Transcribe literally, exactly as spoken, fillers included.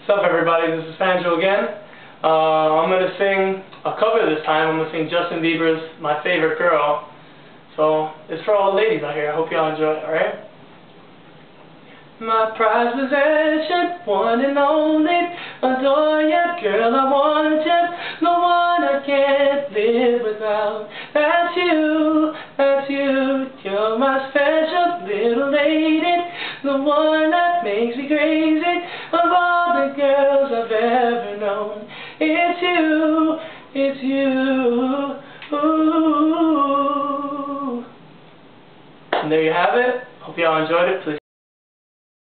What's up, everybody? This is Fanjo again. Uh, I'm going to sing a cover this time. I'm going to sing Justin Bieber's My Favorite Girl. So, it's for all the ladies out here. I hope y'all enjoy it, alright? My prized possession, one and only, adore you, girl, I want you, no one I can't live without. That's you, that's you, you're my special little lady, the one that makes me crazy, of all the girls I've ever known. It's you, it's you, ooh. And there you have it. Hope y'all enjoyed it. Please